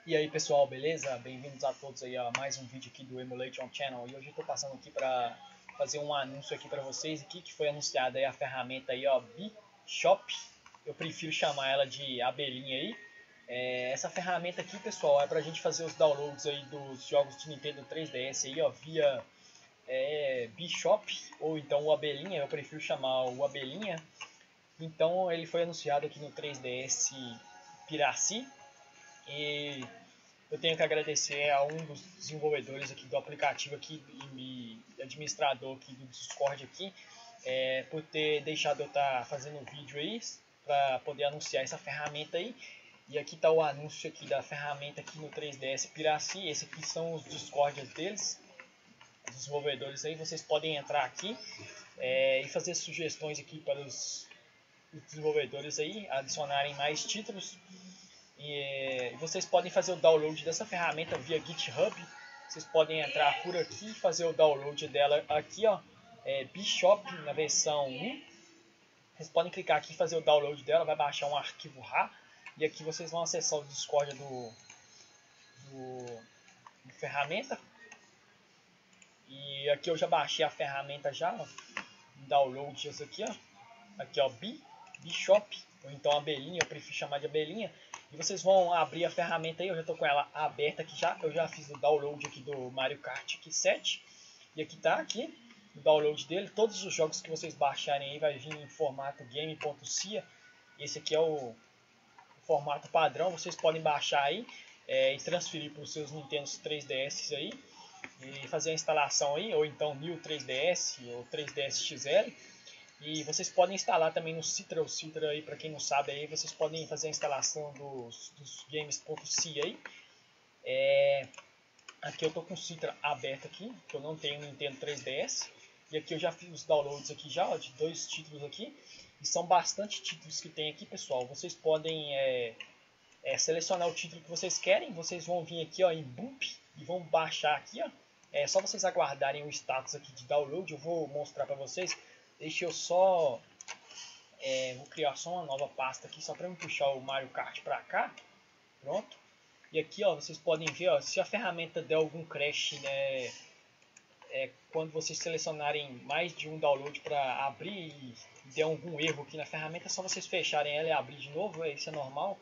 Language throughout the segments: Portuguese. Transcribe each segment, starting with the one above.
E aí pessoal, beleza? Bem-vindos a todos aí a mais um vídeo aqui do Emulation Channel. E hoje eu estou passando aqui para fazer um anúncio aqui para vocês aqui, que foi anunciada aí a ferramenta aí, ó, Bishop. Eu prefiro chamar ela de abelhinha aí. Essa ferramenta aqui, pessoal, é para a gente fazer os downloads aí dos jogos de Nintendo 3DS aí, ó, via Bishop ou então o abelhinha. Eu prefiro chamar o abelhinha. Então ele foi anunciado aqui no 3DS Piracy. E eu tenho que agradecer a um dos desenvolvedores aqui do aplicativo aqui e administrador aqui do Discord aqui, por ter deixado eu estar fazendo um vídeo aí para poder anunciar essa ferramenta aí. E aqui está o anúncio aqui da ferramenta aqui no 3DS Piracy. Esse aqui são os Discords deles, os desenvolvedores aí. Vocês podem entrar aqui e fazer sugestões aqui para os desenvolvedores aí adicionarem mais títulos. E vocês podem fazer o download dessa ferramenta via GitHub. Vocês podem entrar por aqui e fazer o download dela aqui, ó, Bishop na versão 1. Vocês podem clicar aqui e fazer o download dela, vai baixar um arquivo RAR. E aqui vocês vão acessar o Discord do ferramenta. E aqui eu já baixei a ferramenta já, ó, download isso aqui, ó. Aqui, ó, Bishop, ou então abelhinha, eu prefiro chamar de abelhinha. E vocês vão abrir a ferramenta aí, eu já estou com ela aberta aqui já. Eu já fiz o download aqui do Mario Kart aqui 7. E aqui tá aqui o download dele. Todos os jogos que vocês baixarem aí vai vir em formato game.cia. Esse aqui é o formato padrão. Vocês podem baixar aí e transferir para os seus Nintendo 3DS aí. E fazer a instalação aí, ou então New 3DS ou 3DS XL. E vocês podem instalar também no Citra. O Citra aí, para quem não sabe, aí vocês podem fazer a instalação dos games.cia aí. Aqui eu estou com o Citra aberto aqui, que eu não tenho no Nintendo 3DS. E aqui eu já fiz os downloads aqui já, ó, de 2 títulos aqui. E são bastante títulos que tem aqui, pessoal. Vocês podem selecionar o título que vocês querem. Vocês vão vir aqui, ó, em Bump e vão baixar aqui, ó. É só vocês aguardarem o status aqui de download. Eu vou mostrar para vocês. Deixa eu só... vou criar só uma nova pasta aqui, só para eu puxar o Mario Kart para cá. Pronto. E aqui, ó, vocês podem ver, ó, se a ferramenta der algum crash, né, quando vocês selecionarem mais de um download para abrir e der algum erro aqui na ferramenta, é só vocês fecharem ela e abrir de novo. Isso é normal.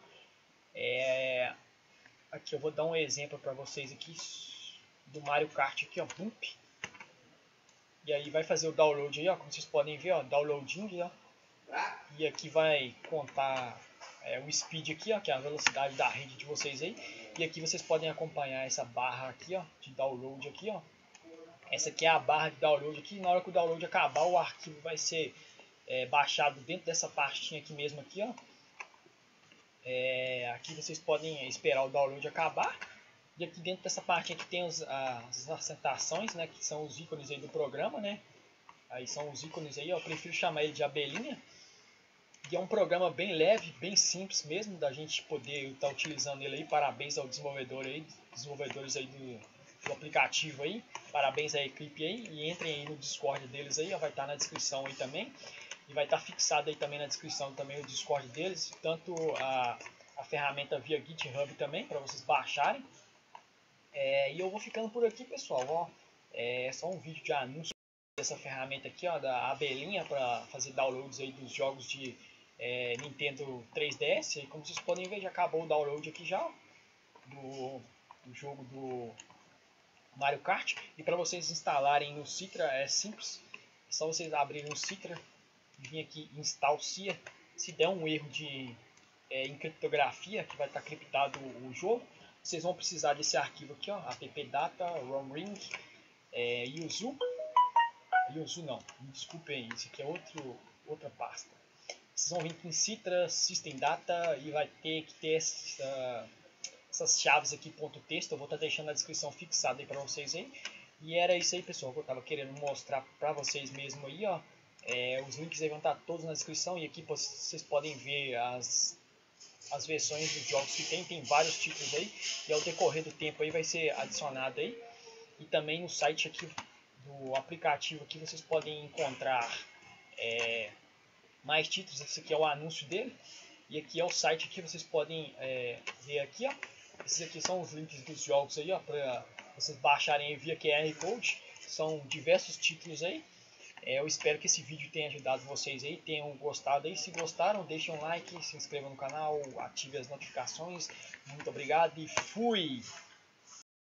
Aqui eu vou dar um exemplo para vocês aqui do Mario Kart aqui, ó, Bump. E aí vai fazer o download aí, ó, como vocês podem ver, ó, downloading, ó. E aqui vai contar o speed aqui, ó, que é a velocidade da rede de vocês aí. E aqui vocês podem acompanhar essa barra aqui, ó, de download aqui, ó. Essa aqui é a barra de download aqui. Na hora que o download acabar, o arquivo vai ser baixado dentro dessa pastinha aqui mesmo aqui, ó. Aqui vocês podem esperar o download acabar. E aqui dentro dessa parte aqui tem as assentações, né, que são os ícones aí do programa, né. Aí são os ícones aí, ó, eu prefiro chamar ele de abelhinha. E é um programa bem leve, bem simples mesmo, da gente poder estar utilizando ele aí. Parabéns ao desenvolvedor aí, desenvolvedores aí do aplicativo aí. Parabéns à equipe aí. E entrem aí no Discord deles aí, ó, vai estar na descrição aí também. E vai estar fixado aí também na descrição também o Discord deles. Tanto a ferramenta via GitHub também, para vocês baixarem. E eu vou ficando por aqui, pessoal, ó. É só um vídeo de anúncio dessa ferramenta aqui, ó, da abelhinha, para fazer downloads aí dos jogos de Nintendo 3DS. E como vocês podem ver, já acabou o download aqui já do jogo do Mario Kart. E para vocês instalarem no Citra é simples, é só vocês abrirem o Citra, vir aqui em Install CIA. Se der um erro de encriptografia, que vai estar criptado o jogo, vocês vão precisar desse arquivo aqui, ó, appdata romring yuzu não, me desculpem, isso aqui é outra pasta. Vocês vão vir aqui em Citra, System Data, e vai ter que ter essas chaves aqui, ponto texto. Eu vou estar deixando na descrição fixada aí para vocês aí. E era isso aí, pessoal, que eu estava querendo mostrar para vocês mesmo aí, ó. Os links aí vão estar todos na descrição, e aqui vocês podem ver as versões dos jogos que tem vários títulos aí, e ao decorrer do tempo aí vai ser adicionado aí. E também no site aqui do aplicativo aqui vocês podem encontrar mais títulos. Esse aqui é o anúncio dele, e aqui é o site que vocês podem ver aqui, ó. Esses aqui são os links dos jogos aí, ó, para vocês baixarem via QR Code. São diversos títulos aí. Eu espero que esse vídeo tenha ajudado vocês aí, tenham gostado aí. Se gostaram, deixem um like, se inscrevam no canal, ativem as notificações. Muito obrigado e fui!